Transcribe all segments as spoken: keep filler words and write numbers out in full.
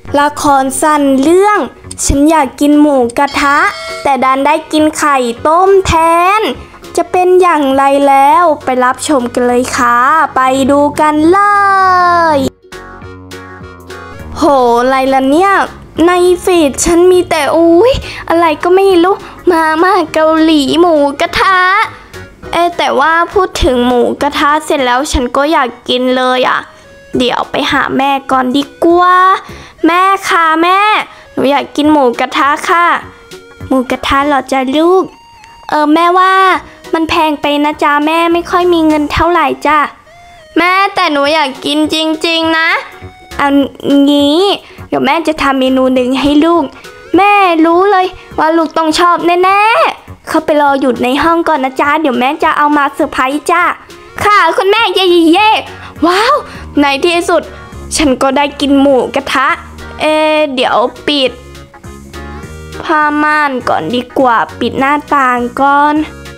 ละครสั้นเรื่องฉันอยากกินหมูกระทะแต่ดันได้กินไข่ต้มแทนจะเป็นอย่างไรแล้วไปรับชมกันเลยค่ะไปดูกันเลยโหอะไรล่ะเนี่ยในฟีดฉันมีแต่อุ้ยอะไรก็ไม่รู้มาม่าเกาหลีหมูกระทะเอ๊ะแต่ว่าพูดถึงหมูกระทะเสร็จแล้วฉันก็อยากกินเลยอ่ะเดี๋ยวไปหาแม่ก่อนดีกว่าแม่ค่ะแม่หนูอยากกินหมูกระทะค่ะหมูกระทะเหรอจ๊ะลูกเออแม่ว่ามันแพงไปนะจ๊ะแม่ไม่ค่อยมีเงินเท่าไหร่จ้ะแม่แต่หนูอยากกินจริงๆนะเอางี้เดี๋ยวแม่จะทำเมนูหนึ่งให้ลูกแม่รู้เลยว่าลูกต้องชอบแน่ๆเข้าไปรออยู่ในห้องก่อนนะจ๊ะเดี๋ยวแม่จะเอามาเซอร์ไพรส์จ้ะค่ะคุณแม่เย่เย่ว้าวในที่สุดฉันก็ได้กินหมูกระทะเอเดี๋ยวปิดผ้าม่านก่อนดีกว่าปิดหน้าต่างก่อน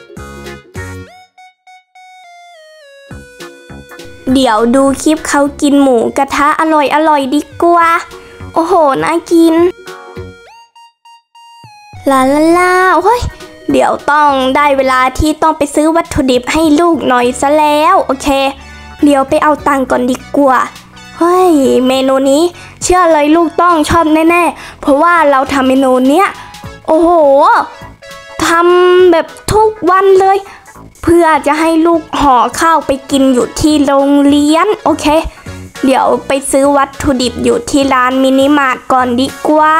เดี๋ยวดูคลิปเขากินหมูกระทะอร่อยอร่อยดีกว่าโอ้โหน่ากินลาลาลาเฮ้ยเดี๋ยวต้องได้เวลาที่ต้องไปซื้อวัตถุดิบให้ลูกหน่อยซะแล้วโอเคเดี๋ยวไปเอาตังค์ก่อนดีกว่าเฮ้ยเมนูนี้เชื่อเลยลูกต้องชอบแน่ๆเพราะว่าเราทำเมนูเนี้ยโอ้โหทำแบบทุกวันเลยเพื่อจะให้ลูกห่อข้าวไปกินอยู่ที่โรงเรียนโอเคเดี๋ยวไปซื้อวัตถุดิบอยู่ที่ร้านมินิมาร์ทก่อนดีกว่า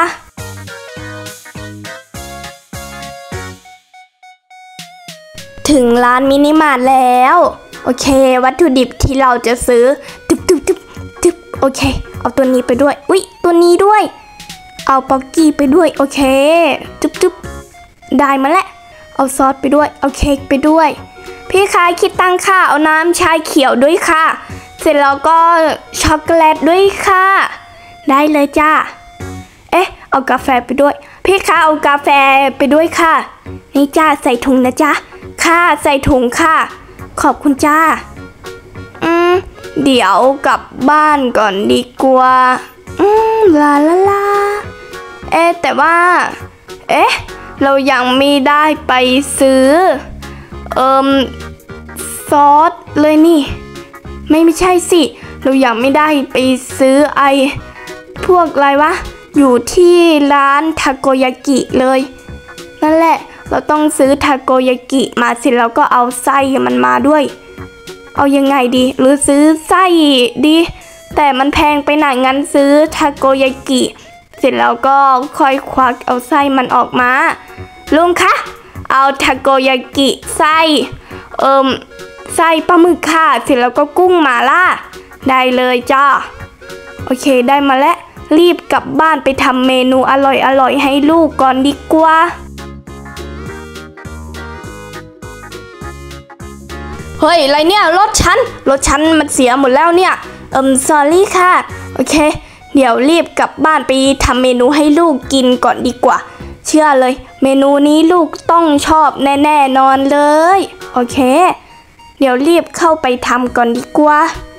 ถึงร้านมินิมาร์ทแล้วโอเควัตถุดิบที่เราจะซื้อตึ๊บตึ๊บตึ๊บตึ๊บโอเคเอาตัวนี้ไปด้วยอุ๊ยตัวนี้ด้วยเอาป๊อกกี้ไปด้วยโอเคตึ๊บตึ๊บได้มาแล้วเอาซอสไปด้วยเอาเค้กไปด้วยพี่คะคิดตังค่ะเอาน้ำชาเขียวด้วยค่ะเสร็จแล้วก็ช็อกโกแลตด้วยค่ะได้เลยจ้าเอ๊ะเอากาแฟไปด้วยพี่คะเอากาแฟไปด้วยค่ะนี่จ้าใส่ถุงนะจ๊ะค่ะใส่ถุงค่ะขอบคุณจ้าอืมเดี๋ยวกลับบ้านก่อนดีกว่าอืมลาลาลาเอ๊ะแต่ว่าเอ๊ะเรายังไม่ได้ไปซื้อเอ่มซอสเลยนี่ไม่ไม่ใช่สิเรายังไม่ได้ไปซื้อไอพวกอะไรวะอยู่ที่ร้านทาโกยากิเลยนั่นแหละเราต้องซื้อทาโกยากิมาเสร็จแล้วก็เอาไส้มันมาด้วยเอายังไงดีหรือซื้อไส้ดีแต่มันแพงไปหน่อยงั้นซื้อทาโกยากิเสร็จแล้วก็ค่อยควักเอาไส้มันออกมาลุงคะเอาทาโกยากิไส้เอิ่มไส้ปลาหมึกค่ะเสร็จแล้วก็กุ้งหม่าล่าได้เลยจ้าโอเคได้มาแล้วรีบกลับบ้านไปทำเมนูอร่อยอร่อยให้ลูกก่อนดีกว่าเฮ้ยอะไรเนี่ยรถฉันรถฉันมันเสียหมดแล้วเนี่ยเอิ่ม sorry ค่ะโอเคเดี๋ยวรีบกลับบ้านไปทำเมนูให้ลูกกินก่อนดีกว่าเชื่อเลยเมนูนี้ลูกต้องชอบแน่ๆนอนเลยโอเคเดี๋ยวรีบเข้าไปทำก่อนดีกว่า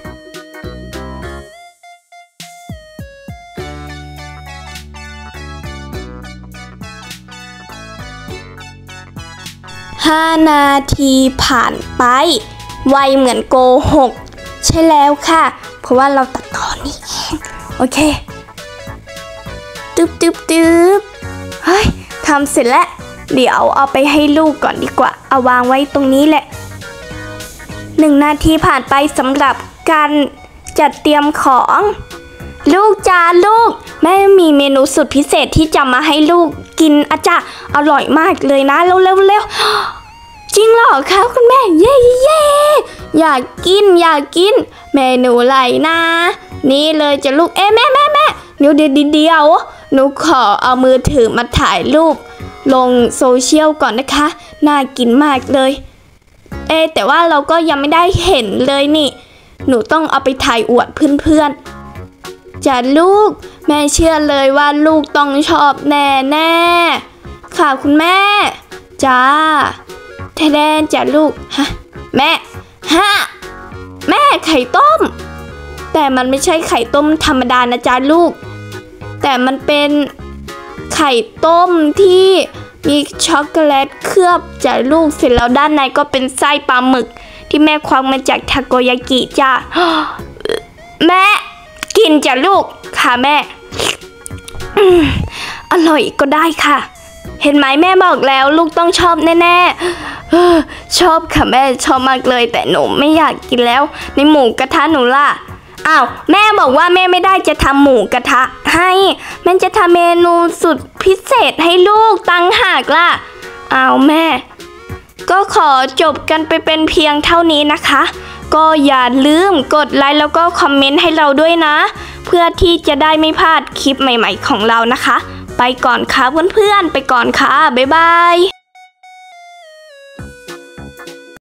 ห้านาทีผ่านไปไวเหมือนโกหกใช่แล้วค่ะเพราะว่าเราตัดตอนนี้เองโอเคตึ๊บตึ๊บตึ๊บเฮ้ยทำเสร็จแล้วเดี๋ยวเอาไปให้ลูกก่อนดีกว่าเอาวางไว้ตรงนี้แหละหนึ่งนาทีผ่านไปสำหรับการจัดเตรียมของลูกจ้าลูกแม่มีเมนูสุดพิเศษที่จะมาให้ลูกกินอาจารย์อร่อยมากเลยนะเร็วเร็วเร็วจริงเหรอคะคุณแม่เย่เย่อยากกินอยากกินเมนูอะไรนะนี่เลยจะลูกเอ๊ะแม่แม่แม่เดี๋ยวเดี๋ยวเดียวหนูขอเอามือถือมาถ่ายรูปลงโซเชียลก่อนนะคะน่ากินมากเลยเอ๊ะแต่ว่าเราก็ยังไม่ได้เห็นเลยนี่หนูต้องเอาไปถ่ายอวดเพื่อนๆจ้ะลูกแม่เชื่อเลยว่าลูกต้องชอบแน่แน่ค่ะคุณแม่จ้าแท้แดนจ้ะลูกฮะแม่ฮะแม่ไข่ต้มแต่มันไม่ใช่ไข่ต้มธรรมดานะจ้าลูกแต่มันเป็นไข่ต้มที่มีช็อกโกแลตเคลือบจากลูกเสร็จแล้วด้านในก็เป็นไส้ปลาหมึกที่แม่ควักมาจากทาโกยากิจ้า แม่กินจ้ะลูกค่ะแม่ อร่อยก็ได้ค่ะเห็นไหมแม่บอกแล้วลูกต้องชอบแน่ๆชอบค่ะแม่ชอบมากเลยแต่หนูไม่อยากกินแล้วในหมูกระทะหนูล่ะอ้าวแม่บอกว่าแม่ไม่ได้จะทำหมูกระทะให้แม่จะทำเมนูสุดพิเศษให้ลูกตั้งหากล่ะอ้าวแม่ก็ขอจบกันไปเป็นเพียงเท่านี้นะคะก็อย่าลืมกดไลค์แล้วก็คอมเมนต์ให้เราด้วยนะเพื่อที่จะได้ไม่พลาดคลิปใหม่ๆของเรานะคะไปก่อนค่ะเพื่อนๆไปก่อนค่ะบ๊ายบาย